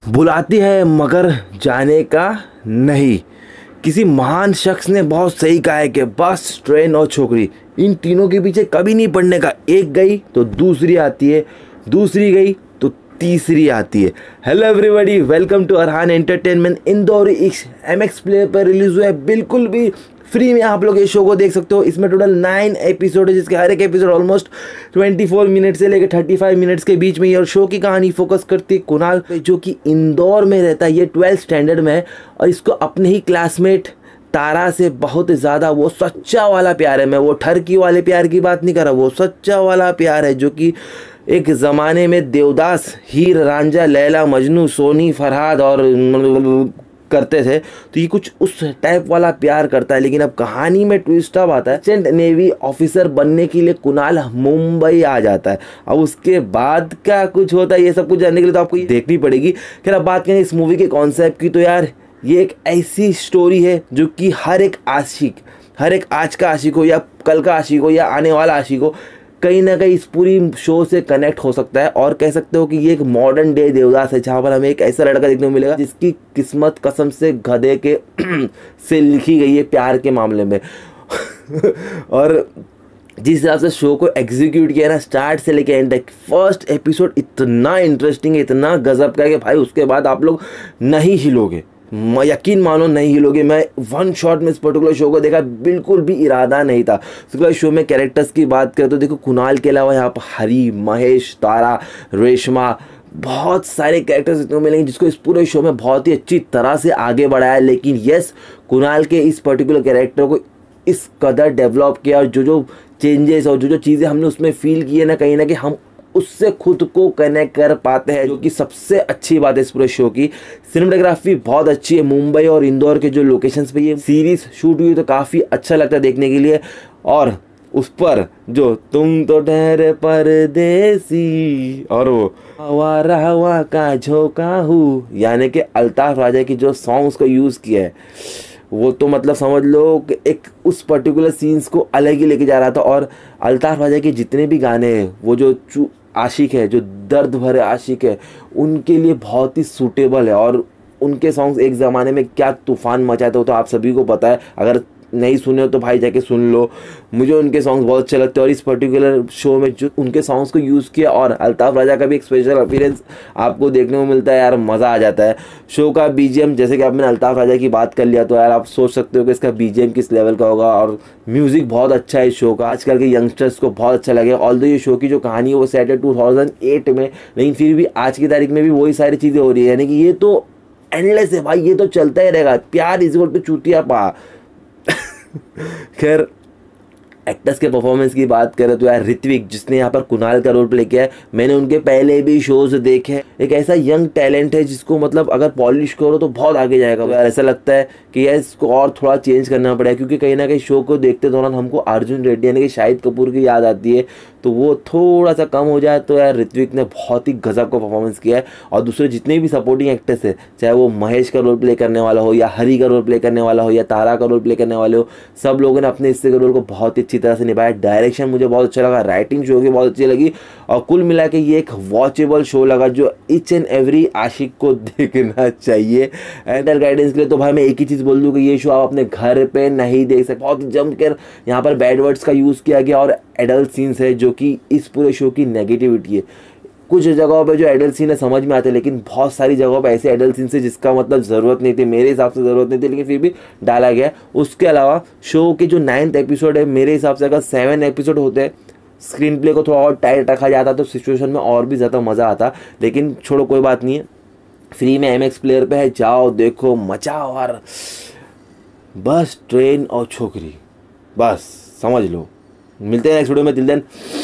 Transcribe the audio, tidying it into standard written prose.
बुलाती है मगर जाने का नहीं। किसी महान शख्स ने बहुत सही कहा है कि बस, ट्रेन और छोकरी, इन तीनों के पीछे कभी नहीं पड़ने का। एक गई तो दूसरी आती है, दूसरी गई तो तीसरी आती है। Hello everybody, welcome to Arhaan entertainment. Indore MX player पर रिलीज हुआ है, बिल्कुल भी फ्री में आप लोग इस शो को देख सकते हो। इसमें टोटल 9 एपिसोड है, जिसके हर एक एपिसोड ऑलमोस्ट 24 मिनट से लेकर 35 मिनट्स के बीच में। और शो की कहानी फोकस करती है कुणाल पे, जो कि इंदौर में रहता है। ये 12th स्टैंडर्ड में है और इसको अपने ही क्लासमेट तारा से बहुत ज़्यादा वो सच्चा वाला प्यार है। मैं वो ठरकी वाले प्यार की बात नहीं कर रहा, वो सच्चा वाला प्यार है जो कि एक ज़माने में देवदास, हीर रांझा, लैला मजनू, सोनी फरहाद और करते थे। तो ये कुछ उस टाइप वाला प्यार करता है। लेकिन अब कहानी में ट्विस्ट अब आता है, सेंट नेवी ऑफिसर बनने के लिए कुणाल मुंबई आ जाता है। अब उसके बाद क्या कुछ होता है, ये सब कुछ जानने के लिए तो आपको देखनी पड़ेगी। खैर, अब बात करें इस मूवी के कॉन्सेप्ट की, तो यार ये एक ऐसी स्टोरी है जो कि हर एक आशिक, हर एक आज का आशिक हो या कल का आशिक हो या आने वाला आशिक हो, कहीं ना कहीं इस पूरी शो से कनेक्ट हो सकता है। और कह सकते हो कि ये एक मॉडर्न डे देवदास है, जहाँ पर हमें एक ऐसा लड़का देखने को मिलेगा जिसकी किस्मत कसम से गधे के से लिखी गई है प्यार के मामले में। और जिस हिसाब से शो को एग्जीक्यूट किया ना, स्टार्ट से लेके एंड तक, फर्स्ट एपिसोड इतना इंटरेस्टिंग है, इतना गजब का है कि भाई उसके बाद आप लोग नहीं हिलोगे, यकीन मानो नहीं हिलोगे। मैं वन शॉट में इस पर्टिकुलर शो को देखा, बिल्कुल भी इरादा नहीं था। उसके शो में कैरेक्टर्स की बात करें तो देखो, कुणाल के अलावा यहाँ पर हरी, महेश, तारा, रेशमा, बहुत सारे कैरेक्टर्स इतने मिलेंगे जिसको इस पूरे शो में बहुत ही अच्छी तरह से आगे बढ़ाया। लेकिन यस, कुणाल के इस पर्टिकुलर कैरेक्टर को इस कदर डेवलप किया, और जो जो चेंजेस और जो जो चीज़ें हमने उसमें फील की है ना कहीं हम उससे खुद को कनेक्ट कर पाते हैं, जो कि सबसे अच्छी बात है इस पूरे शो की। सिनेमेटोग्राफी बहुत अच्छी है। मुंबई और इंदौर के जो लोकेशंस पे ये सीरीज शूट हुई तो काफ़ी अच्छा लगता है देखने के लिए। और उस पर जो तुम तो ठहरे परदेसी और वो हवा हवा का झोंका हूँ, यानी कि अल्ताफ राजा की जो सॉन्ग्स को यूज़ किया है, वो तो मतलब समझ लो कि एक उस पर्टिकुलर सीन्स को अलग ही लेके जा रहा था। और अल्ताफ राजा के जितने भी गाने हैं, वो जो आशिक है, जो दर्द भरे आशिक है, उनके लिए बहुत ही सूटेबल है। और उनके सॉन्ग्स एक ज़माने में क्या तूफान मचाए थे, तो आप सभी को पता है। अगर नहीं सुने हो तो भाई जाके सुन लो। मुझे उनके सॉन्ग्स बहुत अच्छे लगते हैं। और इस पर्टिकुलर शो में जो उनके सॉन्ग्स को यूज़ किया, और अल्ताफ राजा का भी एक स्पेशल अपीयरेंस आपको देखने को मिलता है, यार मज़ा आ जाता है। शो का BGM, जैसे कि आपने अल्ताफ राजा की बात कर लिया, तो यार आप सोच सकते हो कि इसका BGM किस लेवल का होगा। और म्यूज़िक बहुत अच्छा है इस शो का, आजकल के यंगस्टर्स को बहुत अच्छा लगे। ऑल्दो ये शो की जो कहानी है वो सेट है 2008 में, लेकिन फिर भी आज की तारीख में भी वही सारी चीज़ें हो रही है। यानी कि ये तो एंडलेस है भाई, ये तो चलता ही रहेगा। प्यार इज इक्वल टू चूतिया पा। खैर, एक्टर्स के परफॉर्मेंस की बात करें तो यार ऋत्विक, जिसने यहाँ पर कुणाल का रोल प्ले किया है, मैंने उनके पहले भी शोज देखे हैं। एक ऐसा यंग टैलेंट है जिसको मतलब अगर पॉलिश करो तो बहुत आगे जाएगा। तो यार ऐसा लगता है कि यार इसको और थोड़ा चेंज करना पड़ेगा, क्योंकि कहीं ना कहीं शो को देखते दौरान हमको अर्जुन रेड्डी यानी कि शाहिद कपूर की याद आती है, तो वो थोड़ा सा कम हो जाए। तो यार ऋत्विक ने बहुत ही गजब का परफॉर्मेंस किया है। और दूसरे जितने भी सपोर्टिंग एक्टर्स है, चाहे वो महेश का रोल प्ले करने वाला हो, या हरी का रोल प्ले करने वाला हो, या तारा का रोल प्ले करने वाले हो, सब लोगों ने अपने हिस्से के रोल को बहुत ही अच्छी तरह से निभाया। डायरेक्शन मुझे बहुत अच्छा लगा, राइटिंग शो की बहुत अच्छी लगी, और कुल मिला के ये एक वॉचेबल शो लगा जो ईच एंड एवरी आशिक को देखना चाहिए। एंटर गाइडेंस के लिए तो भाई मैं एक ही चीज़ बोल दूँ कि ये शो आप अपने घर पे नहीं देख सकते। बहुत जम कर यहाँ पर बैड वर्ड्स का यूज़ किया गया और एडल्ट सीन्स है, जो कि इस पूरे शो की नेगेटिविटी है। कुछ जगहों पे जो एडल्ट सीन है समझ में आते हैं, लेकिन बहुत सारी जगहों पे ऐसे एडल्ट सीन है जिसका मतलब ज़रूरत नहीं थी, मेरे हिसाब से ज़रूरत नहीं थी, लेकिन फिर भी डाला गया। उसके अलावा शो के जो 9th एपिसोड है, मेरे हिसाब से अगर 7 एपिसोड होते, स्क्रीन प्ले को थोड़ा और टाइट रखा जाता तो सिचुएशन में और भी ज़्यादा मज़ा आता। लेकिन छोड़ो, कोई बात नहीं है, फ्री में MX प्लेयर पे है, जाओ देखो, मचाओ। और बस ट्रेन और छोकरी, बस समझ लो। मिलते हैं नेक्स्ट वीडियो में। तिल देन